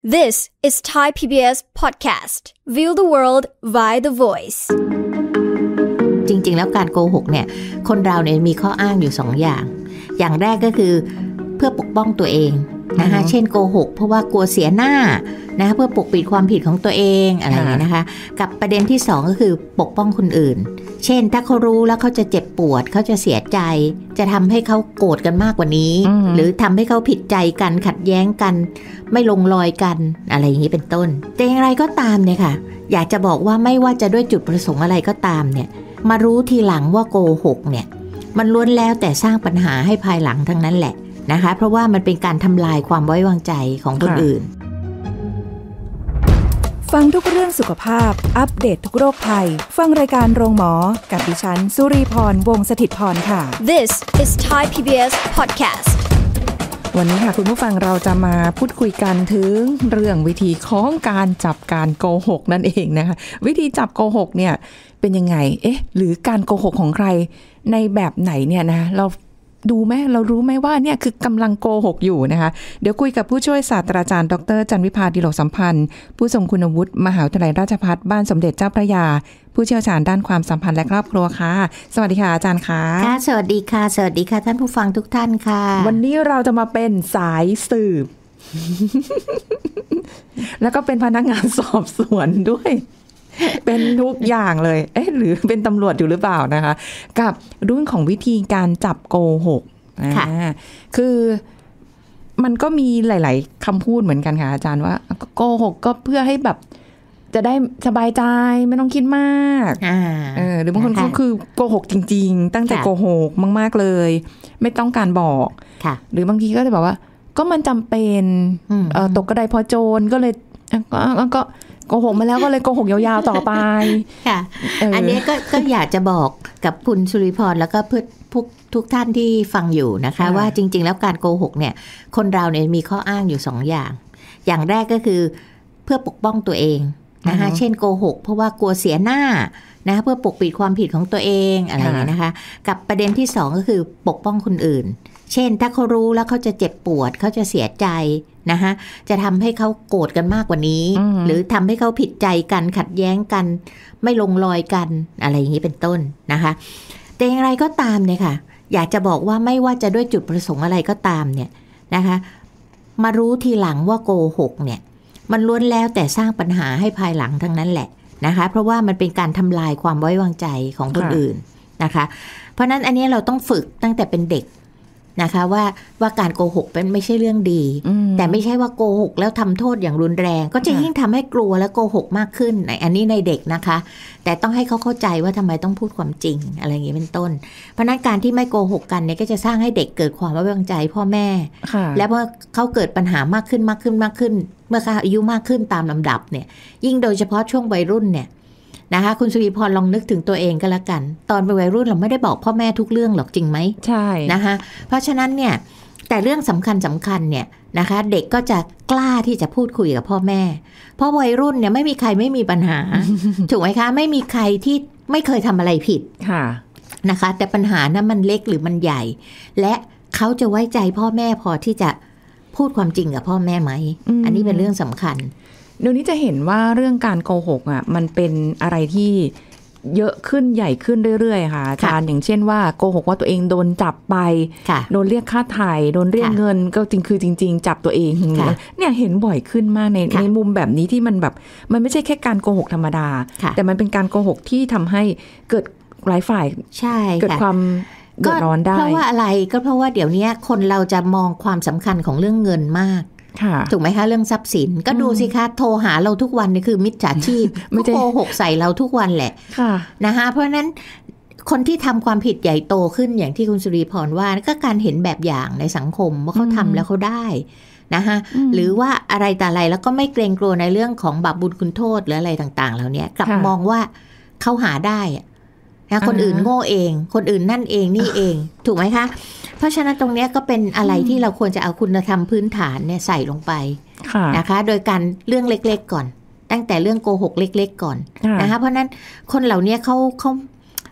This is Thai PBS podcast. View the world via the voice. จริงๆแล้วการโกหกเนี่ยคนเราเนี่ยมีข้ออ้างอยู่2อย่างอย่างแรกก็คือเพื่อปกป้องตัวเองนะคะเช่นโกหกเพราะว่ากลัวเสียหน้านะคะเพื่อปกปิดความผิดของตัวเองอะไรอย่างเงี้ยนะคะกับประเด็นที่2ก็คือปกป้องคนอื่นเช่นถ้าเขารู้แล้วเขาจะเจ็บปวดเขาจะเสียใจจะทำให้เขาโกรธกันมากกว่านี้หรือทำให้เขาผิดใจกันขัดแย้งกันไม่ลงรอยกันอะไรอย่างนี้เป็นต้นแต่อย่างไรก็ตามเนี่ยค่ะอยากจะบอกว่าไม่ว่าจะด้วยจุดประสงค์อะไรก็ตามเนี่ยมารู้ทีหลังว่าโกหกเนี่ยมันล้วนแล้วแต่สร้างปัญหาให้ภายหลังทั้งนั้นแหละนะคะเพราะว่ามันเป็นการทำลายความไว้วางใจของคนอื่นฟังทุกเรื่องสุขภาพอัปเดต ทุกโรคภัยฟังรายการโรงหมอกับดิฉันสุรีพรวงศ์สถิตย์พรค่ะ This is Thai PBS podcast วันนี้ค่ะคุณผู้ฟังเราจะมาพูดคุยกันถึงเรื่องวิธีของการจับการโกหกนั่นเองนะคะวิธีจับโกหกเนี่ยเป็นยังไงหรือการโกหกของใครในแบบไหนเนี่ยนะเราดูไหมเรารู้ไหมว่าเนี่ยคือกำลังโกหกอยู่นะคะเดี๋ยวคุยกับผู้ช่วยศาสตราจารย์ดร.จันวิภาดิโลกสัมพันธ์ผู้ทรงคุณวุฒิมหาวิทยาลัยราชภัฏบ้านสมเด็จเจ้าพระยาผู้เชี่ยวชาญด้านความสัมพันธ์และครอบครัวค่ะสวัสดีค่ะอาจารย์ค่ะค่ะสวัสดีค่ะสวัสดีค่ะท่านผู้ฟังทุกท่านค่ะวันนี้เราจะมาเป็นสายสืบ แล้วก็เป็นพนักงานสอบสวนด้วยเป็นทุกอย่างเลยหรือเป็นตำรวจอยู่หรือเปล่านะคะกับเรื่องของวิธีการจับโกหกคือมันก็มีหลายๆคำพูดเหมือนกันค่ะอาจารย์ว่าโกหกก็เพื่อให้แบบจะได้สบายใจไม่ต้องคิดมากหรือบางคนก็คือโกหกจริงๆตั้งใจโกหกมากๆเลยไม่ต้องการบอกหรือบางทีก็จะบอกว่าก็มันจำเป็นตกกระไดพอโจรก็เลยก็โกหกมาแล้วก็เลยโกหกยาวๆต่อไปค่ะอันนี้ก็อยากจะบอกกับคุณสุริพรแล้วก็เพื่อทุกท่านที่ฟังอยู่นะคะว่าจริงๆแล้วการโกหกเนี่ยคนเราเนี่ยมีข้ออ้างอยู่2อย่างอย่างแรกก็คือเพื่อปกป้องตัวเองนะคะเช่นโกหกเพราะว่ากลัวเสียหน้านะเพื่อปกปิดความผิดของตัวเองอะไรอย่างเงี้ยนะคะกับประเด็นที่2ก็คือปกป้องคนอื่นเช่นถ้าเขารู้แล้วเขาจะเจ็บปวดเขาจะเสียใจนะคะจะทำให้เขาโกรธกันมากกว่านี้หรือทำให้เขาผิดใจกันขัดแย้งกันไม่ลงรอยกันอะไรอย่างนี้เป็นต้นนะคะแต่อย่างไรก็ตามเนี่ยค่ะอยากจะบอกว่าไม่ว่าจะด้วยจุดประสงค์อะไรก็ตามเนี่ยนะคะมารู้ทีหลังว่าโกหกเนี่ยมันล้วนแล้วแต่สร้างปัญหาให้ภายหลังทั้งนั้นแหละนะคะเพราะว่ามันเป็นการทำลายความไว้วางใจของคนอื่นนะคะเพราะนั้นอันนี้เราต้องฝึกตั้งแต่เป็นเด็กนะคะว่าการโกหกเป็นไม่ใช่เรื่องดีแต่ไม่ใช่ว่าโกหกแล้วทำโทษอย่างรุนแรงก็จะยิ่งทำให้กลัวและโกหกมากขึ้นอันนี้ในเด็กนะคะแต่ต้องให้เขาเข้าใจว่าทำไมต้องพูดความจริงอะไรอย่างนี้เป็นต้นเพราะนั้นการที่ไม่โกหกกันเนี่ยก็จะสร้างให้เด็กเกิดความไว้วางใจพ่อแม่และเมื่อเขาเกิดปัญหามากขึ้นเมื่อเขาอายุมากขึ้นตามลำดับเนี่ยยิ่งโดยเฉพาะช่วงวัยรุ่นเนี่ยนะคะคุณสุริพรลองนึกถึงตัวเองก็แล้วกันตอนเป็นวัยรุ่นเราไม่ได้บอกพ่อแม่ทุกเรื่องหรอกจริงไหมใช่นะคะเพราะฉะนั้นเนี่ยแต่เรื่องสำคัญเนี่ยนะคะเด็กก็จะกล้าที่จะพูดคุยกับพ่อแม่เพราะวัยรุ่นเนี่ยไม่มีใครไม่มีปัญหา ถูกไหมคะไม่มีใครที่ไม่เคยทำอะไรผิดนะคะแต่ปัญหานั้นมันเล็กหรือมันใหญ่และเขาจะไว้ใจพ่อแม่พอที่จะพูดความจริงกับพ่อแม่ไหม อันนี้เป็นเรื่องสำคัญเดี๋ยวนี้จะเห็นว่าเรื่องการโกหกมันเป็นอะไรที่เยอะขึ้นใหญ่ขึ้นเรื่อยๆค่ะอาจารย์อย่างเช่นว่าโกหกว่าตัวเองโดนจับไปโดนเรียกค่าไถ่โดนเรียกเงินก็จริงจับตัวเองเนี่ยเห็นบ่อยขึ้นมากในมุมแบบนี้ที่มันแบบมันไม่ใช่แค่การโกหกธรรมดาแต่มันเป็นการโกหกที่ทำให้เกิดหลายฝ่ายเกิดความเดือดร้อนได้เพราะว่าอะไรก็เพราะว่าเดี๋ยวนี้คนเราจะมองความสำคัญของเรื่องเงินมากถูกไหมคะเรื่องทรัพย์สินก็ดูสิคะโทรหาเราทุกวันนี่คือมิจฉาชีพโกหกใส่เราทุกวันแหละนะคะเพราะฉะนั้นคนที่ทำความผิดใหญ่โตขึ้นอย่างที่คุณสุริพรว่าก็การเห็นแบบอย่างในสังคมว่าเขาทำแล้วเขาได้นะคะหรือว่าอะไรแต่อะไรแล้วก็ไม่เกรงกลัวในเรื่องของบาปบุญคุณโทษหรืออะไรต่างๆเหล่านี้กลับมองว่าเขาหาได้นะคนอื่นโง่เองคนอื่นนั่นเองนี่เองถูกไหมคะเพราะฉะนั้นตรงนี้ก็เป็นอะไรที่เราควรจะเอาคุณธรรมพื้นฐานเนี่ยใส่ลงไปนะคะโดยการเรื่องเล็กๆก่อนตั้งแต่เรื่องโกหกเล็กๆก่อนนะคะเพราะนั้นคนเหล่านี้เขา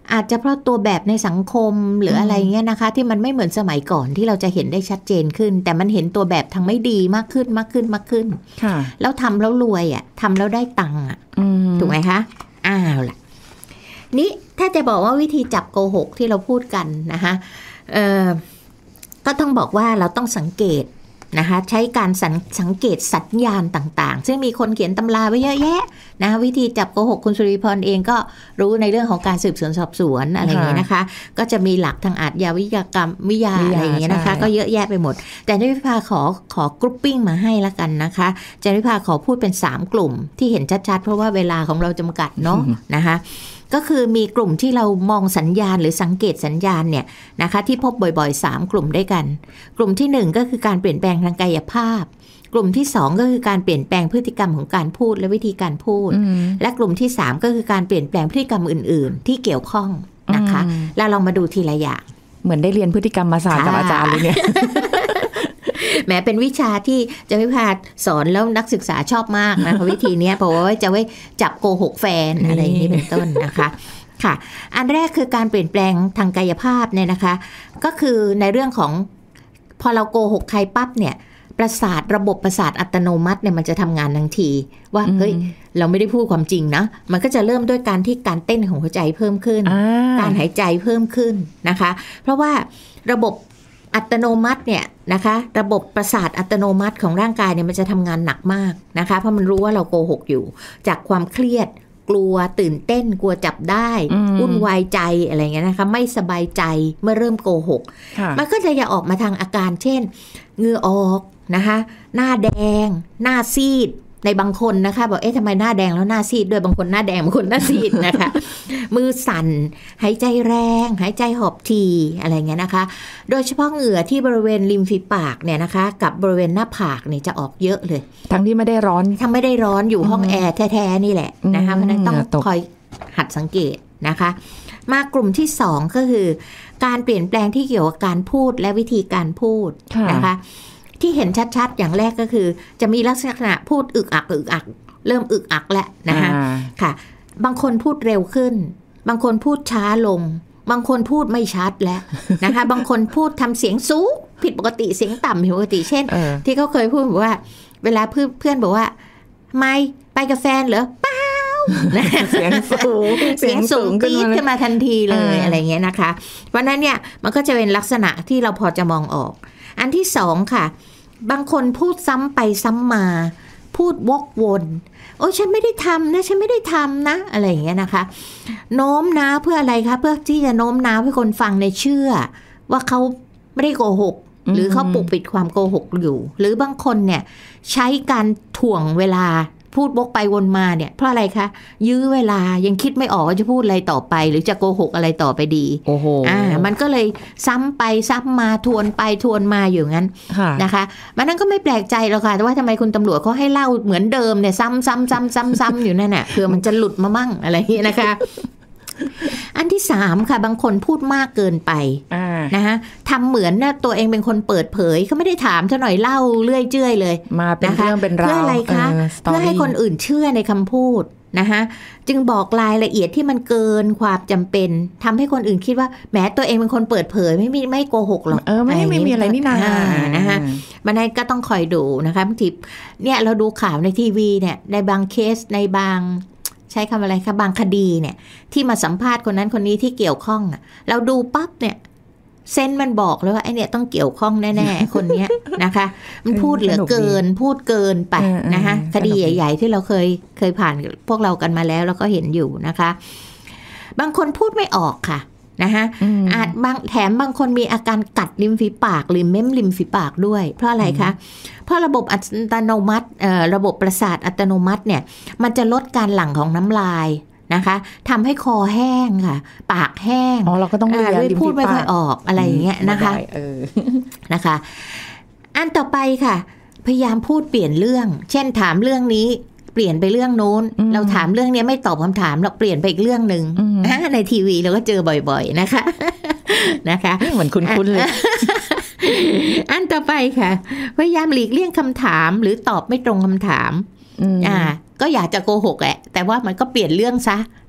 อาจจะเพราะตัวแบบในสังคมหรืออะไรเงี้ยนะคะที่มันไม่เหมือนสมัยก่อนที่เราจะเห็นได้ชัดเจนขึ้นแต่มันเห็นตัวแบบทางไม่ดีมากขึ้นแล้วทำแล้วรวยอ่ะทำแล้วได้ตังค์อ่ะถูกไหมคะล่ะนี่ถ้าจะบอกว่าวิธีจับโกหกที่เราพูดกันนะคะก็ต้องบอกว่าเราต้องสังเกตนะคะใช้การสังเกตสัญญาณต่างๆซึ่งมีคนเขียนตำราไว้เยอะแยะนะวิธีจับโกหกคุณสุริพรเองก็รู้ในเรื่องของการสืบสวนสอบสวนอะไรอย่างนี้นะคะก็จะมีหลักทางอาชญาวิทยากรรมวิทยาอะไรอย่างนี้นะคะก็เยอะแยะไปหมดแต่จันวิภาขอกรุ๊ปปิ้งมาให้ละกันนะคะจันวิภาขอพูดเป็น3กลุ่มที่เห็นชัดๆเพราะว่าเวลาของเราจำกัดเนาะนะคะก็คือมีกลุ่มที่เรามองสัญญาณหรือสังเกตสัญญาณเนี่ยนะคะที่พบบ่อยๆ3กลุ่มด้วยกันกลุ่มที่1ก็คือการเปลี่ยนแปลงทางกายภาพกลุ่มที่2ก็คือการเปลี่ยนแปลงพฤติกรรมของการพูดและวิธีการพูดและกลุ่มที่3ก็คือการเปลี่ยนแปลงพฤติกรรมอื่นๆที่เกี่ยวข้องนะคะแล้วลองมาดูทีละอย่างเหมือนได้เรียนพฤติกรรมมาศาสตร์กับอาจารย์เลยเนี่ยแม้เป็นวิชาที่จะไม่พาสอนแล้วนักศึกษาชอบมากนะคะวิธีนี้เพราะว่าจะไว้จับโกหกแฟนอะไรอย่างนี้เป็นต้นนะคะค่ะอันแรกคือการเปลี่ยนแปลงทางกายภาพเนี่ยนะคะก็คือในเรื่องของพอเราโกหกใครปั๊บเนี่ยระบบประสาทอัตโนมัติเนี่ยมันจะทำงานทันทีว่าเฮ้ยเราไม่ได้พูดความจริงนะมันก็จะเริ่มด้วยการที่การเต้นของหัวใจเพิ่มขึ้นการหายใจเพิ่มขึ้นนะคะเพราะว่าระบบอัตโนมัติเนี่ยนะคะระบบประสาทอัตโนมัติของร่างกายเนี่ยมันจะทำงานหนักมากนะคะเพราะมันรู้ว่าเราโกหกอยู่จากความเครียดกลัวตื่นเต้นกลัวจับได้วุ่นวายใจอะไรเงี้ยนะคะไม่สบายใจเมื่อเริ่มโกหกมันก็จะออกมาทางอาการเช่นเหงื่อออกนะคะหน้าแดงหน้าซีดในบางคนนะคะบอกทำไมหน้าแดงแล้วหน้าซีดด้วยบางคนหน้าแดงบางคนหน้าซีดนะคะมือสั่นหายใจแรงหายใจหอบทีอะไรเงี้ยนะคะโดยเฉพาะเหงื่อที่บริเวณริมฝีปากเนี่ยนะคะกับบริเวณหน้าผากเนี่ยจะออกเยอะเลยทั้งที่ไม่ได้ร้อนอยู่ห้องแอร์แท้ๆนี่แหละนะคะเพราะนั้นต้องคอยหัดสังเกตนะคะมากลุ่มที่2ก็คือการเปลี่ยนแปลงที่เกี่ยวกับการพูดและวิธีการพูดนะคะที่เห็นชัดๆอย่างแรกก็คือจะมีลักษณะพูดอึกอักเริ่มอึกอักแล้วนะคะค่ะบางคนพูดเร็วขึ้นบางคนพูดช้าลงบางคนพูดไม่ชัดแล้วนะคะบางคนพูดทำเสียงสูงผิดปกติเสียงต่ำผิดปกติเช่นที่เขาเคยพูดบอกว่าเวลาเพื่อนบอกว่าไม่ไปกับแฟนเหรอเปล่าเสียงสูงปี๊ดขึ้นมาทันทีเลยอะไรเงี้ยนะคะเพราะนั้นเนี่ยมันก็จะเป็นลักษณะที่เราพอจะมองออกอันที่2ค่ะบางคนพูดซ้ำไปซ้ำมาพูดวกวนโอ้ฉันไม่ได้ทำนะอะไรอย่างเงี้ยนะคะโน้มน้าวเพื่ออะไรคะเพื่อที่จะโน้มน้าวให้คนฟังในเชื่อว่าเขาไม่ได้โกหกหรือเขาปกปิดความโกหกอยู่หรือบางคนเนี่ยใช้การถ่วงเวลาพูดวกไปวนมาเนี่ยเพราะอะไรคะยื้อเวลายังคิดไม่ออกว่าจะพูดอะไรต่อไปหรือจะโกหกอะไรต่อไปดีโอ้โหมันก็เลยซ้ำไปซ้ำมาทวนไปทวนมาอยู่งั้นนะคะมันนั่นก็ไม่แปลกใจหรอกค่ะแต่ว่าทำไมคุณตำรวจเขาให้เล่าเหมือนเดิมเนี่ยซ้ำอยู่นั่นน่ะเผื่อมันจะหลุดมามั่งอะไรอย่างนี้นะคะอันที่3ค่ะบางคนพูดมากเกินไปนะคะทำเหมือนนะตัวเองเป็นคนเปิดเผยเขาไม่ได้ถามซะหน่อยเล่าเรื่อยเจื่อยเลยมาเป็นเรื่องเป็นราวเพื่ออะไรคะเพื่อให้คนอื่นเชื่อในคำพูดนะคะจึงบอกรายละเอียดที่มันเกินความจำเป็นทำให้คนอื่นคิดว่าแม้ตัวเองเป็นคนเปิดเผยไม่โกหกหรอกไม่มีอะไรนี่นานะคะมันนั้นก็ต้องคอยดูนะคะบางทีเนี่ยเราดูข่าวในทีวีเนี่ยในบางเคสในบางใช้คำอะไรคะบางคดีเนี่ยที่มาสัมภาษณ์คนนั้นคนนี้ที่เกี่ยวข้องเราดูปั๊บเนี่ยเซนมันบอกเลยว่าไอ้เนี่ยต้องเกี่ยวข้องแน่ๆคนเนี้ยนะคะมันพูดเหลือเกินพูดเกินไปนะคะคดีใหญ่ๆที่เราเคยผ่านพวกเรากันมาแล้วก็เห็นอยู่นะคะบางคนพูดไม่ออกค่ะนะคะอาจบางคนมีอาการกัดริมฝีปากหรือเม้มริมฝีปากด้วยเพราะอะไรคะเพราะระบบอัตโนมัติระบบประสาทอัตโนมัติเนี่ยมันจะลดการหลั่งของน้ำลายนะคะทำให้คอแห้งค่ะปากแห้งเราก็ต้องพูดไม่ค่อยออกอะไรอย่างเงี้ยนะคะนะคะอันต่อไปค่ะพยายามพูดเปลี่ยนเรื่องเช่นถามเรื่องนี้เปลี่ยนไปเรื่องโน้นเราถามเรื่องนี้ไม่ตอบคำถามเราเปลี่ยนไปอีกเรื่องนึงในทีวีเราก็เจอบ่อยๆนะคะเหมือนคุ้นๆเลยอันต่อไปค่ะพยายามหลีกเลี่ยงคำถามหรือตอบไม่ตรงคำถามก็อยากจะโกหกแหละแต่ว่ามันก็เปลี่ยนเรื่องซะ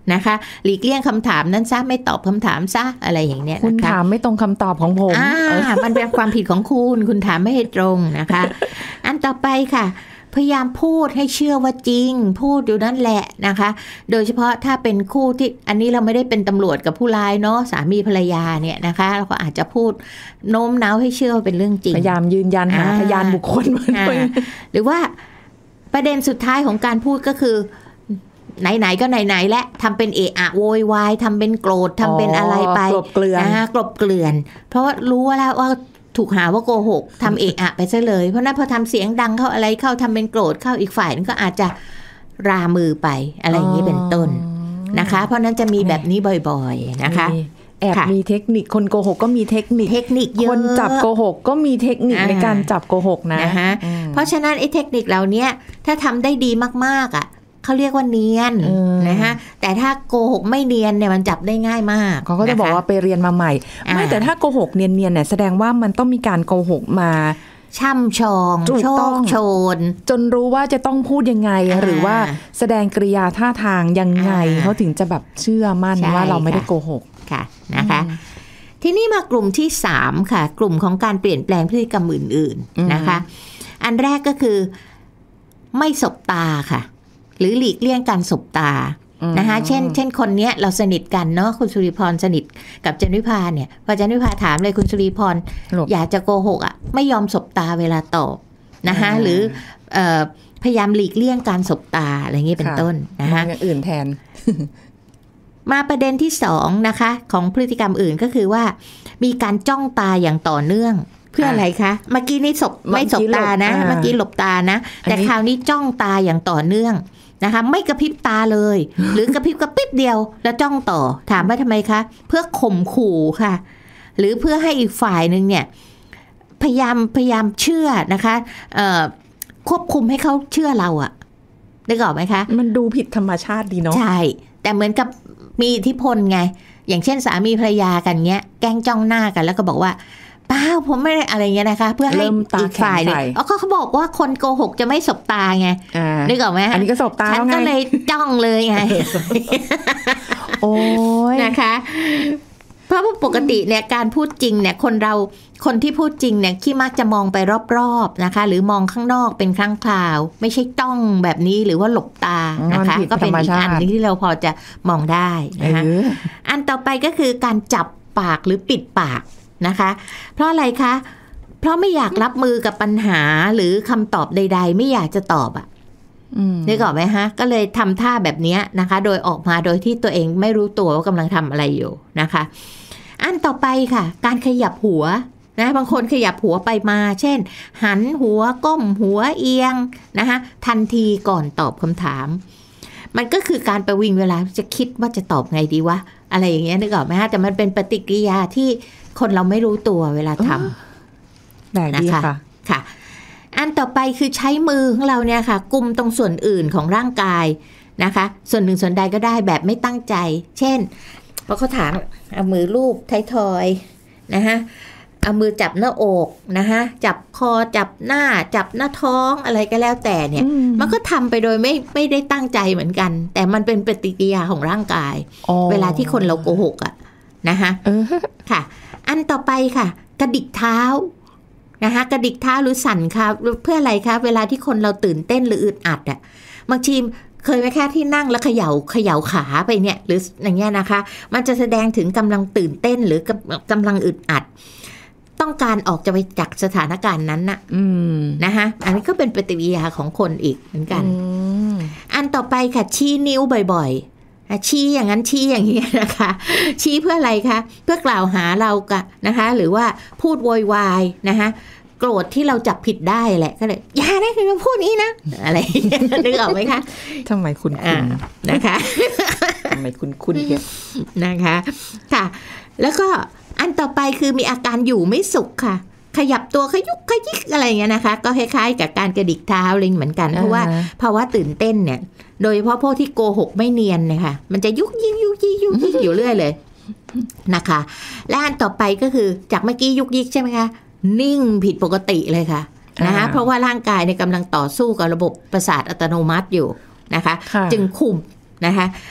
นะคะหลีกเลี่ยงคำถามนั้นซะไม่ตอบคำถามซะอะไรอย่างเนี้ยนะคะคุณถามไม่ตรงคำตอบของผมมันเป็นความผิดของคุณถามไม่ให้ตรงนะคะอันต่อไปค่ะพยายามพูดให้เชื่อว่าจริงพูดอยู่นั่นแหละนะคะโดยเฉพาะถ้าเป็นคู่ที่อันนี้เราไม่ได้เป็นตำรวจกับผู้ร้ายเนาะสามีภรรยาเนี่ยนะคะเราก็อาจจะพูดโน้มน้าวให้เชื่อว่าเป็นเรื่องจริงพยายามยืนยันหาพยานบุคคลมาด้วยหรือว่าประเด็นสุดท้ายของการพูดก็คือไหนๆก็ไหนๆและทำเป็นเอะอะโวยวายทำเป็นโกรธทำเป็นอะไรไปกลบเกลื่อนกลบเกลื่อนเพราะว่ารู้แล้วว่าถูกหาว่าโกหกทำเอะอะไปซะเลยเพราะนั้นพอทำเสียงดังเข้าอะไรเข้าทำเป็นโกรธเข้าอีกฝ่ายนึงก็อาจจะรามือไปอะไรอย่างนี้เป็นต้นนะคะเพราะนั้นจะมีแบบนี้บ่อยๆนะคะแอบมีเทคนิคคนโกหกก็มีเทคนิคเยอะคนจับโกหกก็มีเทคนิคในการจับโกหกนะคะเพราะฉะนั้นไอ้เทคนิคเหล่านี้ถ้าทำได้ดีมากๆอ่ะเขาเรียกว่าเนียนนะคะแต่ถ้าโกหกไม่เนียนเนี่ยมันจับได้ง่ายมากเขาก็จะบอกว่าไปเรียนมาใหม่ไม่แต่ถ้าโกหกเนียนๆเนี่ยแสดงว่ามันต้องมีการโกหกมาช่ำชองโชคโชนจนรู้ว่าจะต้องพูดยังไงหรือว่าแสดงกริยาท่าทางยังไงเขาถึงจะแบบเชื่อมั่นว่าเราไม่ได้โกหกค่ะนะคะทีนี้มากลุ่มที่3ค่ะกลุ่มของการเปลี่ยนแปลงพฤติกรรมอื่นๆนะคะอันแรกก็คือไม่สบตาค่ะหรือหลีกเลี่ยงการสบตานะคะเช่นคนนี้เราสนิทกันเนาะคุณสุริพรสนิทกับจันวิภาเนี่ยพอจันวิภาถามเลยคุณสุริพรอยากจะโกหกอ่ะไม่ยอมสบตาเวลาตอบนะคะหรือพยายามหลีกเลี่ยงการสบตาอะไรอย่างนี้เป็นต้นนะคะอย่างอื่นแทนมาประเด็นที่2นะคะของพฤติกรรมอื่นก็คือว่ามีการจ้องตาอย่างต่อเนื่องเพื่ออะไรคะเมื่อกี้นี่ไม่สบตานะเมื่อกี้หลบตานะแต่คราวนี้จ้องตาอย่างต่อเนื่องนะคะไม่กระพริบตาเลยหรือกระพริบเดียวแล้วจ้องต่อถามว่าทำไมคะเพื่อข่มขู่ค่ะหรือเพื่อให้อีกฝ่ายนึงเนี่ยพยายามเชื่อนะคะควบคุมให้เขาเชื่อเราอะได้ก่อนไหมคะมันดูผิดธรรมชาติดีเนาะใช่แต่เหมือนกับมีอิทธิพลไงอย่างเช่นสามีภรรยากันเงี้ยแกล้งจ้องหน้ากันแล้วก็บอกว่าเปล่าผมไม่ได้อะไรเงี้ยนะคะเพื่อให้อีกฝ่ายเลยเขาบอกว่าคนโกหกจะไม่สบตาไงนึกออกไหมอันนี้ก็สบตาฉันก็เลยจ้องเลยไงโอ้ยนะคะเพราะว่าปกติเนี่ยการพูดจริงเนี่ยคนที่พูดจริงเนี่ยที่มักจะมองไปรอบๆนะคะหรือมองข้างนอกเป็นครั้งคราวไม่ใช่จ้องแบบนี้หรือว่าหลบตานะคะก็เป็นอีกอันนึงที่เราพอจะมองได้นะคะอันต่อไปก็คือการจับปากหรือปิดปากนะคะเพราะอะไรคะเพราะไม่อยากรับมือกับปัญหาหรือคำตอบใดๆไม่อยากจะตอบอ่ะนึกออกไหมฮะก็เลยทำท่าแบบนี้นะคะโดยออกมาโดยที่ตัวเองไม่รู้ตัวว่ากำลังทำอะไรอยู่นะคะอันต่อไปค่ะการขยับหัวนะบางคนขยับหัวไปมาเช่นหันหัวก้มหัวเอียงนะคะทันทีก่อนตอบคำถามมันก็คือการประวิงเวลาจะคิดว่าจะตอบไงดีวะอะไรอย่างเงี้ยนึกออกไหมฮะแต่มันเป็นปฏิกิริยาที่คนเราไม่รู้ตัวเวลาทำนะคะค่ะอันต่อไปคือใช้มือของเราเนี่ยค่ะกุมตรงส่วนอื่นของร่างกายนะคะส่วนหนึ่งส่วนใดก็ได้แบบไม่ตั้งใจเช่นพอเขาถามเอามือลูบท้ายทอยนะคะเอามือจับหน้าอกนะคะจับคอจับหน้าจับหน้าท้องอะไรก็แล้วแต่เนี่ยมันก็ทำไปโดยไม่ได้ตั้งใจเหมือนกันแต่มันเป็นปฏิกิริยาของร่างกายเวลาที่คนเราโกหกอ่ะนะคะค่ะอันต่อไปค่ะกระดิกเท้านะคะกระดิกเท้าหรือสั่นค่ะเพื่ออะไรคะเวลาที่คนเราตื่นเต้นหรืออึดอัดอ่ะบางทีเคยไหมคะที่นั่งแล้วเขย่าขาไปเนี่ยหรืออย่างเงี้ยนะคะมันจะแสดงถึงกำลังตื่นเต้นหรือกำลังอึดอัดต้องการออกจะไปจากสถานการณ์นั้นน่ะนะคะอันนี้ก็เป็นปฏิกิริยาของคนอีกเหมือนกันอันต่อไปค่ะชี้นิ้วบ่อยๆชี้อย่างนั้นชี้อย่างนี้นะคะชี้เพื่ออะไรคะเพื่อกล่าวหาเรากะนะคะหรือว่าพูดโวยวายนะคะโกรธที่เราจับผิดได้แหละก็เลยอย่าได้คือพูดนี้นะอะไรนึกออกไหมคะทำไมคุณนะคะทำไมคุณเนี่ยนะคะค่ะแล้วก็อันต่อไปคือมีอาการอยู่ไม่สุขค่ะขยับตัวขยุกขยิกอะไรเงี้ยนะคะก็คล้ายๆกับการกระดิกเท้าลิงเหมือนกันเพราะว่าภาวะตื่นเต้นเนี่ยโดยเฉพาะพวกที่โกหกไม่เนียนเนี่ยค่ะมันจะยุกยิกอยู่เรื่อยเลยนะคะและอันต่อไปก็คือจากเมื่อกี้ยุกยิกใช่ไหมคะนิ่งผิดปกติเลยค่ะนะคะเพราะว่าร่างกายเนี่ยกำลังต่อสู้กับระบบประสาทอัตโนมัติอยู่นะคะจึงคุมนะคะ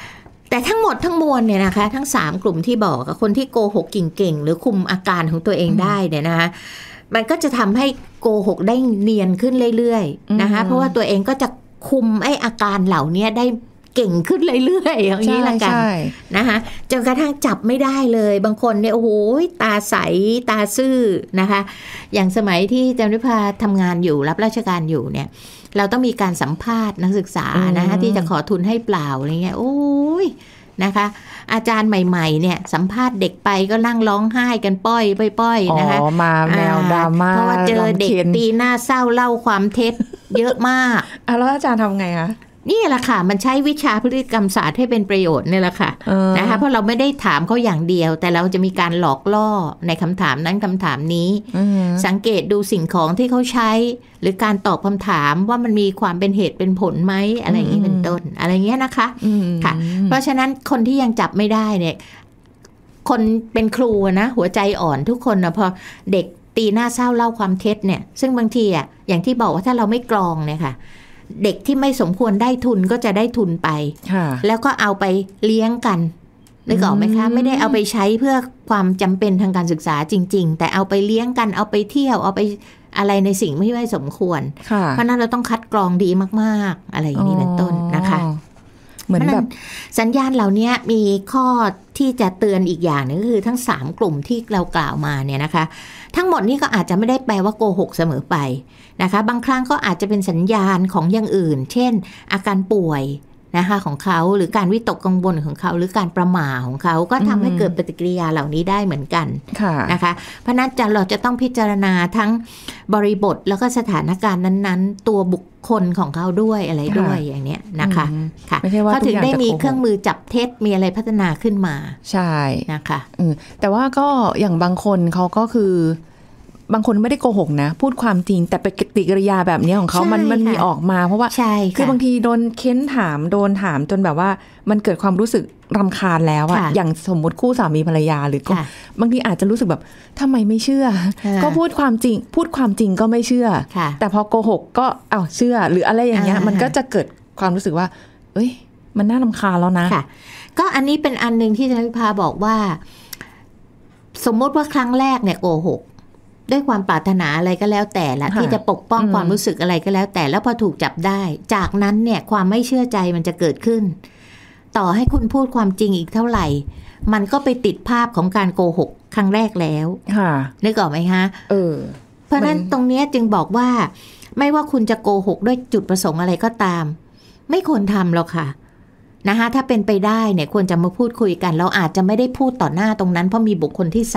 แต่ทั้งหมดทั้งมวลเนี่ยนะคะทั้ง3กลุ่มที่บอกคนที่โกหกเก่งๆหรือคุมอาการของตัวเองได้เนี่ยนะคะมันก็จะทำให้โกหกได้เนียนขึ้นเรื่อยๆนะคะเพราะว่าตัวเองก็จะคุมไอ้อาการเหล่านี้ได้เก่งขึ้นเรื่อยๆอย่างนี้ละกันนะคะจนกระทั่งจับไม่ได้เลยบางคนเนี่ยโอ้โหตาใสตาซื่อนะคะอย่างสมัยที่จำได้พาทำงานอยู่รับราชการอยู่เนี่ยเราต้องมีการสัมภาษณ์นักศึกษานะคะที่จะขอทุนให้เปล่าอะไรเงี้ยโอ้ยนะคะอาจารย์ใหม่ๆเนี่ยสัมภาษณ์เด็กไปก็นั่งร้องไห้กันป้อยนะคะมาแนวดราม่าเพราะว่าเจอเด็กตีหน้าเศร้าเล่าความเท็จเยอะมากแล้วอาจารย์ทำไงคะนี่แหละค่ะมันใช้วิชาพฤติกรรมศาสตร์ให้เป็นประโยชน์นี่แหละค่ะนะคะเพราะเราไม่ได้ถามเขาอย่างเดียวแต่เราจะมีการหลอกล่อในคำถามนั้นคำถามนี้สังเกตดูสิ่งของที่เขาใช้หรือการตอบคำถามว่ามันมีความเป็นเหตุเป็นผลไหมอะไรอย่างนี้เป็นต้นอะไรเงี้ยนะคะค่ะเพราะฉะนั้นคนที่ยังจับไม่ได้เนี่ยคนเป็นครูนะหัวใจอ่อนทุกคนนะพอเด็กตีหน้าเศร้าเล่าความเท็จเนี่ยซึ่งบางทีอ่ะอย่างที่บอกว่าถ้าเราไม่กรองเนี่ยค่ะเด็กที่ไม่สมควรได้ทุนก็จะได้ทุนไปแล้วก็เอาไปเลี้ยงกันนึกออกไหมคะไม่ได้เอาไปใช้เพื่อความจำเป็นทางการศึกษาจริงๆแต่เอาไปเลี้ยงกันเอาไปเที่ยวเอาไปอะไรในสิ่งที่ไม่สมควรเพราะนั้นเราต้องคัดกรองดีมากๆอะไรอย่างนี้เป็นต้นนะคะเหมือนแบบสัญญาณเหล่านี้มีข้อที่จะเตือนอีกอย่างนึงก็คือทั้ง3กลุ่มที่เรากล่าวมาเนี่ยนะคะทั้งหมดนี้ก็อาจจะไม่ได้แปลว่าโกหกเสมอไปนะคะบางครั้งก็อาจจะเป็นสัญญาณของอย่างอื่นเช่นอาการป่วยนะคะของเขาหรือการวิตกกังวลของเขาหรือการประหม่าของเขาก็ทำให้เกิดปฏิกิริยาเหล่านี้ได้เหมือนกันนะคะเพราะนั้นเราจะต้องพิจารณาทั้งบริบทแล้วก็สถานการณ์นั้นๆตัวบุคคลของเขาด้วยอะไรด้วยอย่างเนี้ยนะคะค่ะเขาถึงได้มีเครื่องมือจับเท็จมีอะไรพัฒนาขึ้นมาใช่นะคะแต่ว่าก็อย่างบางคนเขาก็คือบางคนไม่ได้โกหกนะพูดความจริงแต่ปฏิกิริยาแบบนี้ของเขามันมีออกมาเพราะว่าคือบางทีโดนเค้นถามโดนถามจนแบบว่ามันเกิดความรู้สึกรำคาญแล้วอะอย่างสมมติคู่สามีภรรยาหรือบางทีอาจจะรู้สึกแบบทำไมไม่เชื่อก็พูดความจริงก็ไม่เชื่อแต่พอโกหกก็เชื่อหรืออะไรอย่างเงี้ยมันก็จะเกิดความรู้สึกว่าเอ้ยมันน่ารำคาญแล้วนะก็อันนี้เป็นอันนึงที่ธนิพาบอกว่าสมมติว่าครั้งแรกเนี่ยโกหกด้วยความปรารถนาอะไรก็แล้วแต่ละที่จะปกป้องความรู้สึกอะไรก็แล้วแต่แล้วพอถูกจับได้จากนั้นเนี่ยความไม่เชื่อใจมันจะเกิดขึ้นต่อให้คุณพูดความจริงอีกเท่าไหร่มันก็ไปติดภาพของการโกหกครั้งแรกแล้วนึกออกไหมคะเพราะนั้นตรงนี้จึงบอกว่าไม่ว่าคุณจะโกหกด้วยจุดประสงค์อะไรก็ตามไม่ควรทำหรอกค่ะนะคะถ้าเป็นไปได้เนี่ยควรจะมาพูดคุยกันเราอาจจะไม่ได้พูดต่อหน้าตรงนั้นเพราะมีบุคคลที่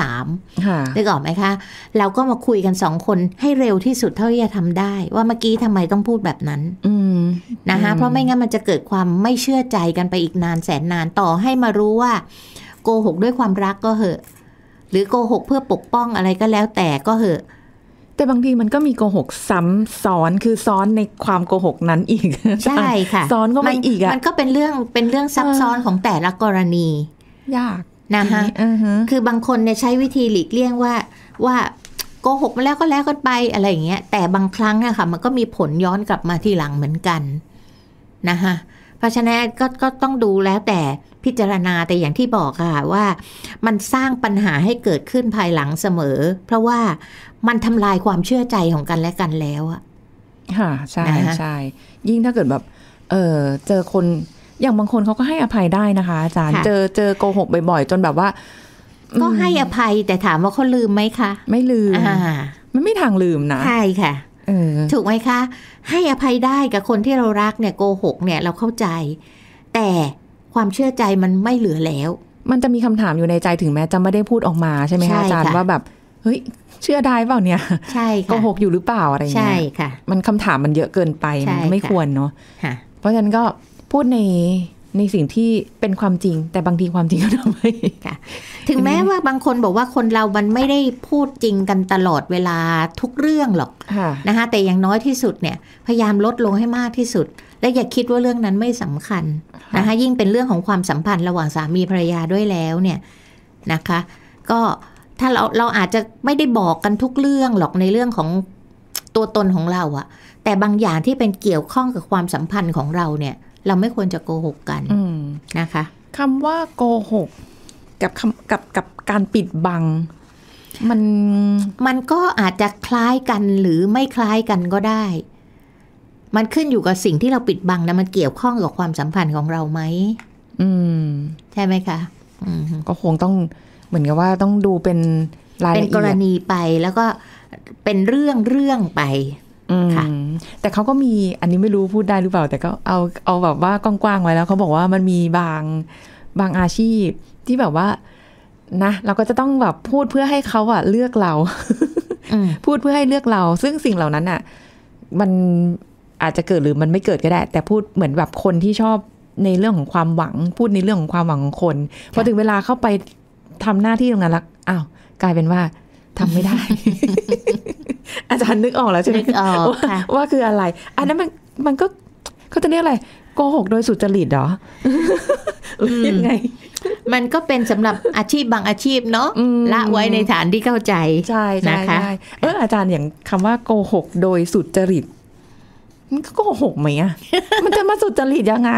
3ได้ก่อนไหมคะเราก็มาคุยกัน2คนให้เร็วที่สุดเท่าที่จะทำได้ว่าเมื่อกี้ทำไมต้องพูดแบบนั้นนะคะเพราะไม่งั้นมันจะเกิดความไม่เชื่อใจกันไปอีกนานแสนนานต่อให้มารู้ว่าโกหกด้วยความรักก็เหอะหรือโกหกเพื่อปกป้องอะไรก็แล้วแต่ก็เหอะแต่บางทีมันก็มีโกหกซ้ำซ้อนคือซ้อนในความโกหกนั้นอีกใช่ค่ะซ้อนก็ไม่อีกมันก็เป็นเรื่องซับซ้อนของแต่ละกรณียากนะคะคือบางคนเนี่ยใช้วิธีหลีกเลี่ยงว่าโกหกมาแล้วก็แล้วกันไปอะไรอย่างเงี้ยแต่บางครั้งอะค่ะมันก็มีผลย้อนกลับมาทีหลังเหมือนกันนะคะเพราะฉะนั้นก็ต้องดูแล้วแต่พิจารณาแต่อย่างที่บอกค่ะว่ามันสร้างปัญหาให้เกิดขึ้นภายหลังเสมอเพราะว่ามันทำลายความเชื่อใจของกันและกันแล้วอะค่ะใช่ใช่ยิ่งถ้าเกิดแบบเจอคนอย่างบางคนเขาก็ให้อภัยได้นะคะอาจารย์เจอโกหกบ่อยๆจนแบบว่าก็ให้อภัยแต่ถามว่าเขาลืมไหมคะไม่ลืมมันไม่ทางลืมนะใช่ค่ะถูกไหมคะให้อภัยได้กับคนที่เรารักเนี่ยโกหกเนี่ยเราเข้าใจแต่ความเชื่อใจมันไม่เหลือแล้วมันจะมีคำถามอยู่ในใจถึงแม้จะไม่ได้พูดออกมาใช่ไหมคะอาจารย์ว่าแบบเฮ้ยเชื่อได้เปล่าเนี่ยใช่โกหกอยู่หรือเปล่าอะไรเงี้ยใช่ค่ะมันคำถามมันเยอะเกินไปมันไม่ควรเนาะเพราะฉะนั้นก็พูดในสิ่งที่เป็นความจริงแต่บางทีความจริงก็ทำให้ถึงแม้ว่าบางคนบอกว่าคนเรามันไม่ได้พูดจริงกันตลอดเวลาทุกเรื่องหรอกนะคะแต่อย่างน้อยที่สุดเนี่ยพยายามลดลงให้มากที่สุดและอย่าคิดว่าเรื่องนั้นไม่สำคัญนะคะยิ่งเป็นเรื่องของความสัมพันธ์ระหว่างสามีภรรยาด้วยแล้วเนี่ยนะคะก็ถ้าเราอาจจะไม่ได้บอกกันทุกเรื่องหรอกในเรื่องของตัวตนของเราอะแต่บางอย่างที่เป็นเกี่ยวข้องกับความสัมพันธ์ของเราเนี่ยเราไม่ควรจะโกหกกันนะคะคำว่าโกหกกับการปิดบังมันก็อาจจะคล้ายกันหรือไม่คล้ายกันก็ได้มันขึ้นอยู่กับสิ่งที่เราปิดบังนะมันเกี่ยวข้องกับความสัมพันธ์ของเราไหมใช่ไหมคะก็คงต้องเหมือนกับว่าต้องดูเป็นรายละเอียดเป็นกรณีไปแล้วก็เป็นเรื่องไปค่ะแต่เขาก็มีอันนี้ไม่รู้พูดได้หรือเปล่าแต่ก็เอาแบบว่ากว้างๆไว้แล้วเขาบอกว่ามันมีบางอาชีพที่แบบว่านะเราก็จะต้องแบบพูดเพื่อให้เขาอะเลือกเราพูดเพื่อให้เลือกเราซึ่งสิ่งเหล่านั้นอะมันอาจจะเกิดหรือมันไม่เกิดก็ได้แต่พูดเหมือนแบบคนที่ชอบในเรื่องของความหวังพูดในเรื่องของความหวังของคนพอถึงเวลาเข้าไปทำหน้าที่ตรงนั้นแล้วอ้าวกลายเป็นว่าทำไม่ได้ อาจารย์นึกออกแล้วใช่ไหมว่าคืออะไรอันนั้นมันก็เขาจะเรียกอะไรโกหกโดยสุจริตเหรอยังไงมันก็เป็นสำหรับอาชีพบางอาชีพเนาะละไว้ในฐานที่เข้าใจใช่นะคะอาจารย์อย่างคำว่าโกหกโดยสุจริตมันก็โกหกไหมอ่ะ มันจะมาสุจริตยังไง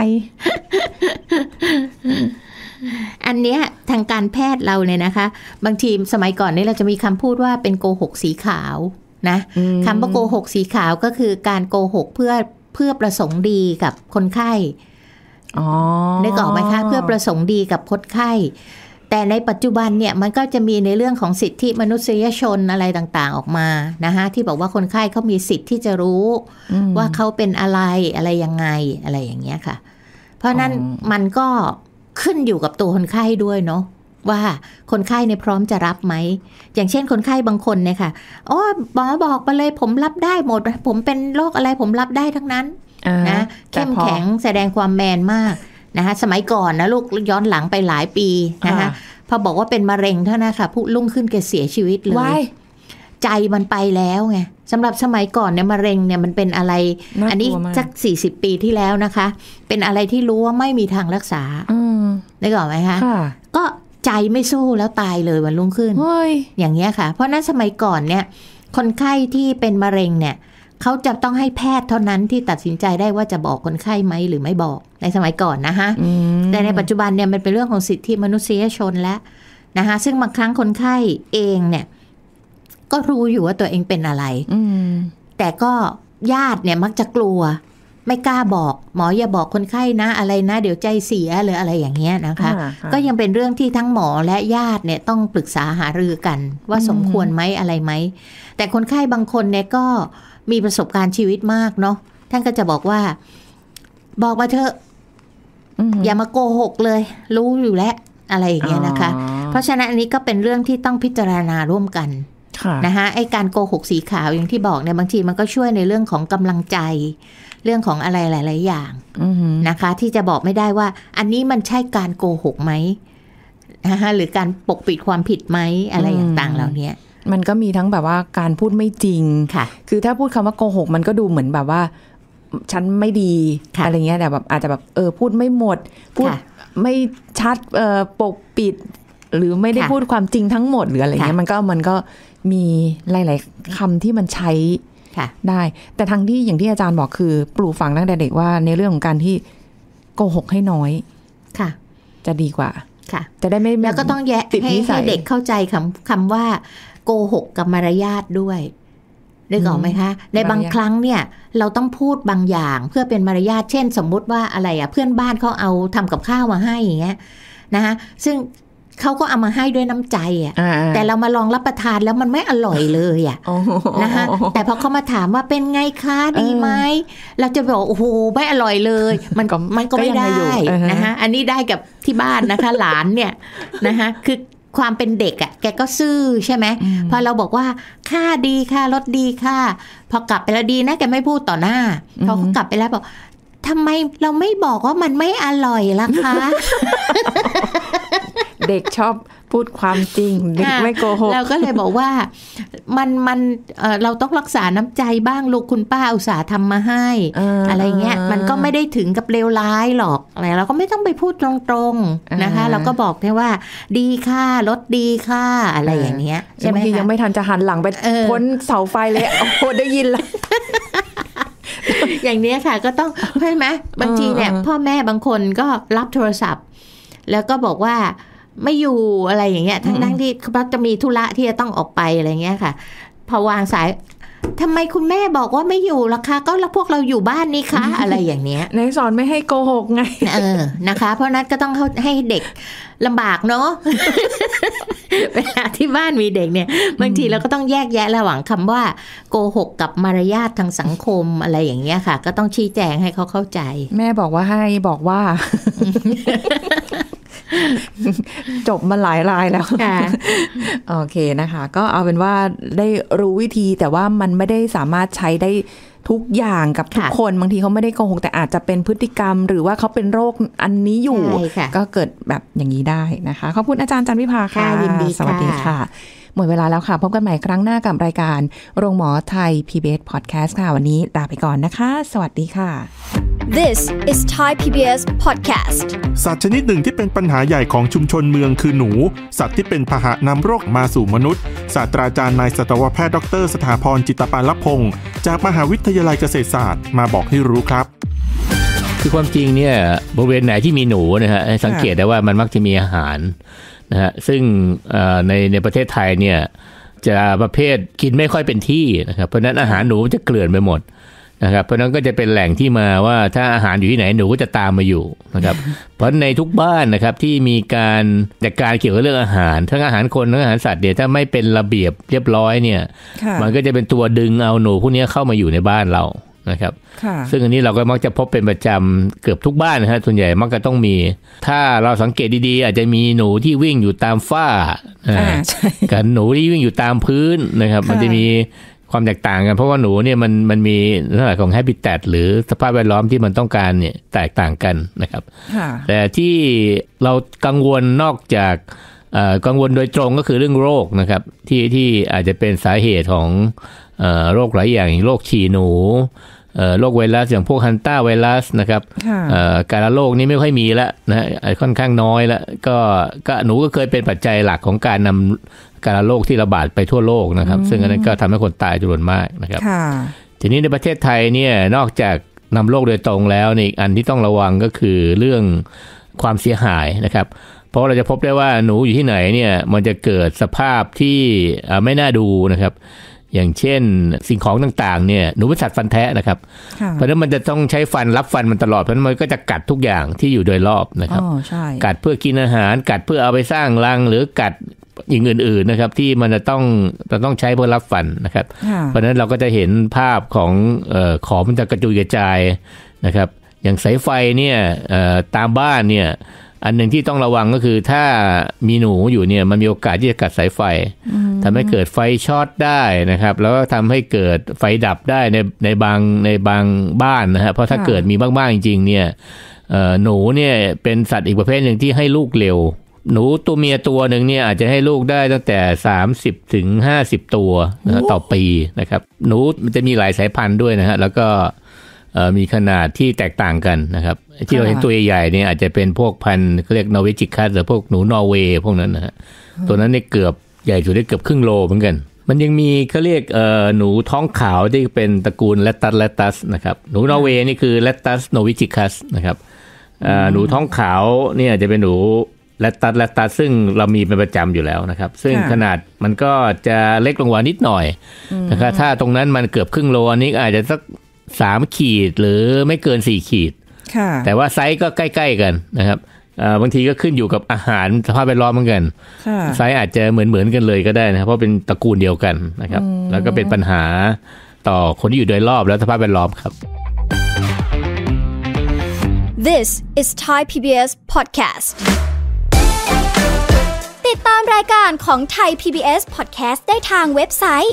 อันเนี้ยทางการแพทย์เราเนี่ยนะคะบางทีสมัยก่อนนี่เราจะมีคำพูดว่าเป็นโกหกสีขาวนะคำว่าโกหกสีขาวก็คือการโกหกเพื่อประสงค์ดีกับคนไข้นึกออกไหมคะเพื่อประสงค์ดีกับคนไข้แต่ในปัจจุบันเนี่ยมันก็จะมีในเรื่องของสิทธิมนุษยชนอะไรต่างๆออกมานะคะที่บอกว่าคนไข้เขามีสิทธิ์ที่จะรู้ว่าเขาเป็นอะไรยังไงอะไรอย่างเงี้ยค่ะเพราะนั้นมันก็ขึ้นอยู่กับตัวคนไข้ด้วยเนาะว่าคนไข้เนี่ยพร้อมจะรับไหมอย่างเช่นคนไข้บางคนเนี่ยค่ะอ๋อหมอบอกไปเลยผมรับได้หมดผมเป็นโรคอะไรผมรับได้ทั้งนั้นนะเข้มแข็งแสดงความแมนมากนะคะสมัยก่อนนะลูกย้อนหลังไปหลายปีนะคะพอบอกว่าเป็นมะเร็งเท่านั้นค่ะผู้ลุ่งขึ้นแกเสียชีวิตเลยใจมันไปแล้วไงสำหรับสมัยก่อนเนี่ยมะเร็งเนี่ยมันเป็นอะไรอันนี้สัก40 ปีที่แล้วนะคะเป็นอะไรที่รู้ว่าไม่มีทางรักษาได้ก่อนไหมคะก็ใจไม่สู้แล้วตายเลยวันรุ่งขึ้นอย่างเงี้ยค่ะเพราะนั้นสมัยก่อนเนี่ยคนไข้ที่เป็นมะเร็งเนี่ยเขาจะต้องให้แพทย์เท่านั้นที่ตัดสินใจได้ว่าจะบอกคนไข้ไหมหรือไม่บอกในสมัยก่อนนะคะแต่ในปัจจุบันเนี่ยมันเป็นเรื่องของสิทธิมนุษยชนแล้วนะคะซึ่งบางครั้งคนไข้เองเนี่ยก็รู้อยู่ว่าตัวเองเป็นอะไรแต่ก็ญาติเนี่ยมักจะกลัวไม่กล้าบอกหมออย่าบอกคนไข้นะอะไรนะเดี๋ยวใจเสียหรืออะไรอย่างเงี้ยนะคะก็ยังเป็นเรื่องที่ทั้งหมอและญาติเนี่ยต้องปรึกษาหารือกันว่าสมควรไหมอะไรไหมแต่คนไข้บางคนเนี่ยก็มีประสบการณ์ชีวิตมากเนาะท่านก็จะบอกว่าบอกมาเถอะอย่ามาโกหกเลยรู้อยู่แล้วอะไรอย่างเงี้ยนะคะเพราะฉะนั้นอันนี้ก็เป็นเรื่องที่ต้องพิจารณาร่วมกันนะคะไอ้การโกหกสีขาวอย่างที่บอกเนี่ยบางทีมันก็ช่วยในเรื่องของกำลังใจเรื่องของอะไรหลายๆอย่างนะคะที่จะบอกไม่ได้ว่าอันนี้มันใช่การโกหกไหมนะคะหรือการปกปิดความผิดไหมอะไรต่างๆเหล่านี้มันก็มีทั้งแบบว่าการพูดไม่จริงคือถ้าพูดคำว่าโกหกมันก็ดูเหมือนแบบว่าฉันไม่ดีอะไรเงี้ยแต่แบบอาจจะแบบพูดไม่หมดพูดไม่ชัดปกปิดหรือไม่ได้พูดความจริงทั้งหมดหรืออะไรเงี้ยมันก็มีหลายๆคำที่มันใช้ได้แต่ทางที่อย่างที่อาจารย์บอกคือปลูกฝังตั้งแต่เด็กว่าในเรื่องของการที่โกหกให้น้อยจะดีกว่าจะได้ไม่แล้วก็ต้องแยกให้เด็กเข้าใจคำว่าโกหกกับมารยาทด้วยได้ก่อนไหมคะในบางครั้งเนี่ยเราต้องพูดบางอย่างเพื่อเป็นมารยาทเช่นสมมุติว่าอะไรเพื่อนบ้านเขาเอาทำกับข้าวมาให้อย่างเงี้ยนะคะซึ่งเขาก็เอามาให้ด้วยน้ำใจแต่เรามาลองรับประทานแล้วมันไม่อร่อยเลยนะคะแต่พอเขามาถามว่าเป็นไงคะดีไหมเราจะบอกโอ้โหไม่อร่อยเลยมันก็ไม่ได้นะคะอันนี้ได้กับที่บ้านนะคะหลานเนี่ยนะคะคือความเป็นเด็กแกก็ซื่อใช่ไหมพอเราบอกว่าค่าดีค่ะรสดีค่ะพอกลับไปแล้วดีนะแกไม่พูดต่อหน้าพอเขากลับไปแล้วบอกทำไมเราไม่บอกว่ามันไม่อร่อยล่ะคะเด็กชอบพูดความจริงเด็กไม่โกหกเราก็เลยบอกว่ามันเราต้องรักษาน้ำใจบ้างลูกคุณป้าอุตส่าห์ทำมาให้อะไรเงี้ยมันก็ไม่ได้ถึงกับเลวร้ายหรอกอะไรเราก็ไม่ต้องไปพูดตรงๆนะคะเราก็บอกแค่ว่าดีค่ะรสดีค่ะอะไรอย่างเงี้ยใช่ไหมคะยังไม่ทันจะหันหลังไปพ้นเสาไฟเลยโอ้โหได้ยินแล้วอย่างนี้ค่ะก็ต้องใช่ไหมบางทีเนี่ยพ่อแม่บางคนก็รับโทรศัพท์แล้วก็บอกว่าไม่อยู่อะไรอย่างเงี้ยทั้งที่เขาจะมีธุระที่จะต้องออกไปอะไรเงี้ยค่ะพอวางสายทำไมคุณแม่บอกว่าไม่อยู่ล่ะคะก็พวกเราอยู่บ้านนี่คะ อะไรอย่างเนี้ยในสอนไม่ให้โกหกไงนะคะเพราะนั้นก็ต้องให้เด็กลำบากเนาะ เวลาที่บ้านมีเด็กเนี่ยบางทีเราก็ต้องแยกแยะระหว่างคำว่าโกหกกับมารยาททางสังคมอะไรอย่างเงี้ยค่ะก็ต้องชี้แจงให้เขาเข้าใจแม่บอกว่าให้บอกว่า จบมาหลายรายแล้วโอเคนะคะก็เอาเป็นว่าได้รู้วิธีแต่ว่ามันไม่ได้สามารถใช้ได้ทุกอย่างกับทุกคนบางทีเขาไม่ได้โกหกแต่อาจจะเป็นพฤติกรรมหรือว่าเขาเป็นโรคอันนี้อยู่ก็เกิดแบบอย่างนี้ได้นะคะขอบคุณอาจารย์จันวิภาค่ะสวัสดีค่ะหมดเวลาแล้วค่ะพบกันใหม่ครั้งหน้ากับรายการโรงหมอไทย PBS Podcast ค่ะวันนี้ลาไปก่อนนะคะสวัสดีค่ะ This is Thai PBS Podcast สัตว์ชนิดหนึ่งที่เป็นปัญหาใหญ่ของชุมชนเมืองคือหนูสัตว์ที่เป็นพาหะนำโรคมาสู่มนุษย์ศาสตราจารย์นายสัตวแพทย์ดร.สถาพรจิตตปาลพงศ์จากมหาวิทยาลัยเกษตรศาสตร์มาบอกให้รู้ครับคือความจริงเนี่ยบริเวณไหนที่มีหนูนะฮะสังเกตได้ว่ามันมักจะมีอาหารนะฮะซึ่งในประเทศไทยเนี่ยจะประเภทกินไม่ค่อยเป็นที่นะครับเพราะนั้นอาหารหนูจะเกลื่อนไปหมดนะครับเพราะนั้นก็จะเป็นแหล่งที่มาว่าถ้าอาหารอยู่ที่ไหนหนูก็จะตามมาอยู่นะครับเพราะในทุกบ้านนะครับที่มีการจัดการเกี่ยวกับเรื่องอาหารทั้งอาหารคนทั้งอาหารสัตว์เนี่ยถ้าไม่เป็นระเบียบเรียบร้อยเนี่ยมันก็จะเป็นตัวดึงเอาหนูพวกนี้เข้ามาอยู่ในบ้านเรานะครับซึ่งอันนี้เราก็มักจะพบเป็นประจำเกือบทุกบ้านนะฮะส่วนใหญ่มักจะต้องมีถ้าเราสังเกตดีๆอาจจะมีหนูที่วิ่งอยู่ตามฝ้ากับหนูที่วิ่งอยู่ตามพื้นนะครับมันจะมีความแตกต่างกันเพราะว่าหนูเนี่ยมันมีลักษณะของ habitat หรือสภาพแวดล้อมที่มันต้องการเนี่ยแตกต่างกันนะครับแต่ที่เรากังวลนอกจากกังวลโดยตรงก็คือเรื่องโรคนะครับที่อาจจะเป็นสาเหตุของโรคหลายอย่างโรคฉี่หนูโรคไวรัสอย่างพวกฮันต้าไวรัสนะครับการโรคนี้ไม่ค่อยมีแล้วนะค่อนข้างน้อยแล้วก็หนูก็เคยเป็นปัจจัยหลักของการนำการโรคที่ระบาดไปทั่วโลกนะครับซึ่งอันนั้นก็ทำให้คนตายจำนวนมากนะครับทีนี้ในประเทศไทยเนี่ยนอกจากนำโรคโดยตรงแล้วอีกอันที่ต้องระวังก็คือเรื่องความเสียหายนะครับเพราะเราจะพบได้ว่าหนูอยู่ที่ไหนเนี่ยมันจะเกิดสภาพที่ไม่น่าดูนะครับอย่างเช่นสิ่งของต่างๆเนี่ยหนูเป็นสัตว์ฟันแทะนะครับเพราะฉะนั้นมันจะต้องใช้ฟันรับฟันมันตลอดเพราะฉะนั้นมันก็จะกัดทุกอย่างที่อยู่โดยรอบนะครับกัดเพื่อกินอาหารกัดเพื่อเอาไปสร้างรังหรือกัดอย่างอื่นๆนะครับที่มันจะต้องใช้เพื่อรับฟันนะครับเพราะฉะนั้นเราก็จะเห็นภาพของของมันจะกระจุยกระจายนะครับอย่างสายไฟเนี่ยตามบ้านเนี่ยอันหนึ่งที่ต้องระวังก็คือถ้ามีหนูอยู่เนี่ยมันมีโอกาสที่จะกัดสายไฟทำให้เกิดไฟช็อตได้นะครับแล้วก็ทำให้เกิดไฟดับได้ในบางบ้านนะฮะเพราะถ้าเกิดมีบ้างๆจริงๆเนี่ยหนูเนี่ยเป็นสัตว์อีกประเภทหนึ่งที่ให้ลูกเร็วหนูตัวเมียตัวหนึ่งเนี่ยอาจจะให้ลูกได้ตั้งแต่30ถึง50ตัวต่อปีนะครับหนูมันจะมีหลายสายพันธุ์ด้วยนะฮะแล้วก็มีขนาดที่แตกต่างกันนะครับที่เราเห็นตัวใหญ่ๆเนี่ยอาจจะเป็นพวกพันธุ์เขาเรียกนอร์เวจิคัสหรือพวกหนูนอร์เวย์พวกนั้นนะฮะตัวนั้นเนี่ยเกือบใหญ่สุดได้เกือบครึ่งโลเหมือนกันมันยังมีเขาเรียกหนูท้องขาวที่เป็นตระกูลแรตตัสนะครับหนูนอร์เวย์นี่คือแรตตัสนอร์เวจิคัสนะครับหนูท้องขาวเนี่ยจะเป็นหนูแรตตัสซึ่งเรามีเป็นประจำอยู่แล้วนะครับซึ่งขนาดมันก็จะเล็กลงกว่านิดหน่อยนะครับถ้าตรงนั้นมันเกือบครึ่งโลอันนี้อาจจะสัก3 ขีดหรือไม่เกิน4 ขีดแต่ว่าไซส์ก็ใกล้ๆกันนะครับบางทีก็ขึ้นอยู่กับอาหารสภาพแวดล้อมเหมือนกันไซส์อาจจะเหมือนกันเลยก็ได้นะครับเพราะเป็นตระกูลเดียวกันนะครับแล้วก็เป็นปัญหาต่อคนที่อยู่โดยรอบและสภาพแวดล้อมครับ This is Thai PBS Podcast ติดตามรายการของ Thai PBS Podcast ได้ทางเว็บไซต์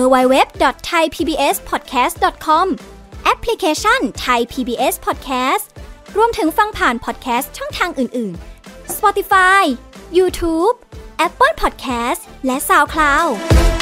www.thaipbspodcast.com แอปพลิเคชัน Thai PBS Podcast รวมถึงฟังผ่านพอดแคสต์ช่องทางอื่นๆ Spotify, YouTube, Apple Podcast และ SoundCloud